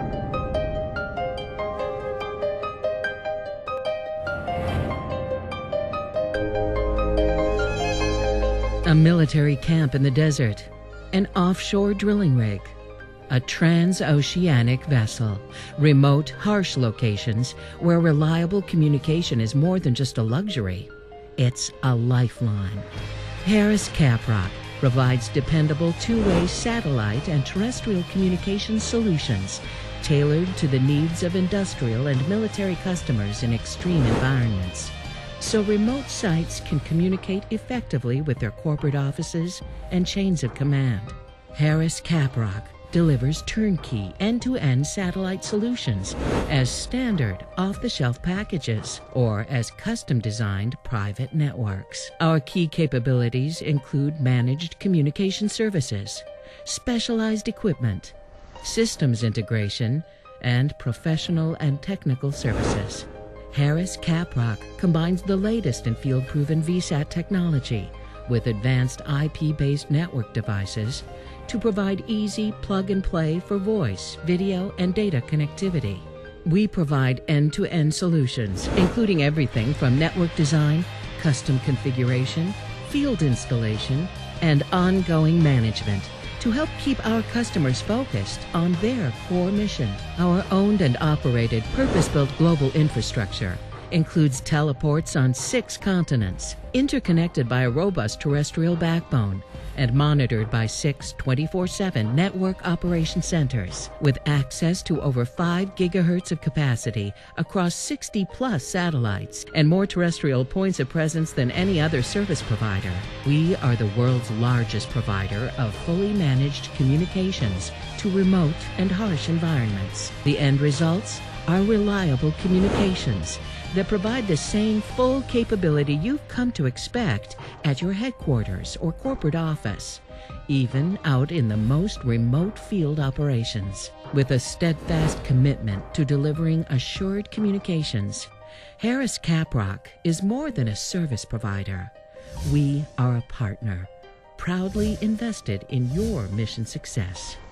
A military camp in the desert, an offshore drilling rig, a transoceanic vessel, remote, harsh locations where reliable communication is more than just a luxury, it's a lifeline. Harris Caprock provides dependable two-way satellite and terrestrial communications solutions tailored to the needs of industrial and military customers in extreme environments, so remote sites can communicate effectively with their corporate offices and chains of command. Harris Caprock delivers turnkey end-to-end satellite solutions as standard off-the-shelf packages or as custom-designed private networks. Our key capabilities include managed communication services, specialized equipment, systems integration, and professional and technical services. Harris Caprock combines the latest in field-proven VSAT technology with advanced IP-based network devices to provide easy plug-and-play for voice, video, and data connectivity. We provide end-to-end solutions, including everything from network design, custom configuration, field installation, and ongoing management to help keep our customers focused on their core mission. Our owned and operated purpose-built global infrastructure includes teleports on 6 continents, interconnected by a robust terrestrial backbone, and monitored by 6 24/7 network operation centers with access to over 5 gigahertz of capacity across 60-plus satellites and more terrestrial points of presence than any other service provider. We are the world's largest provider of fully managed communications to remote and harsh environments. The end results are reliable communications that provide the same full capability you've come to expect at your headquarters or corporate office, even out in the most remote field operations. With a steadfast commitment to delivering assured communications, Harris Caprock is more than a service provider. We are a partner, proudly invested in your mission success.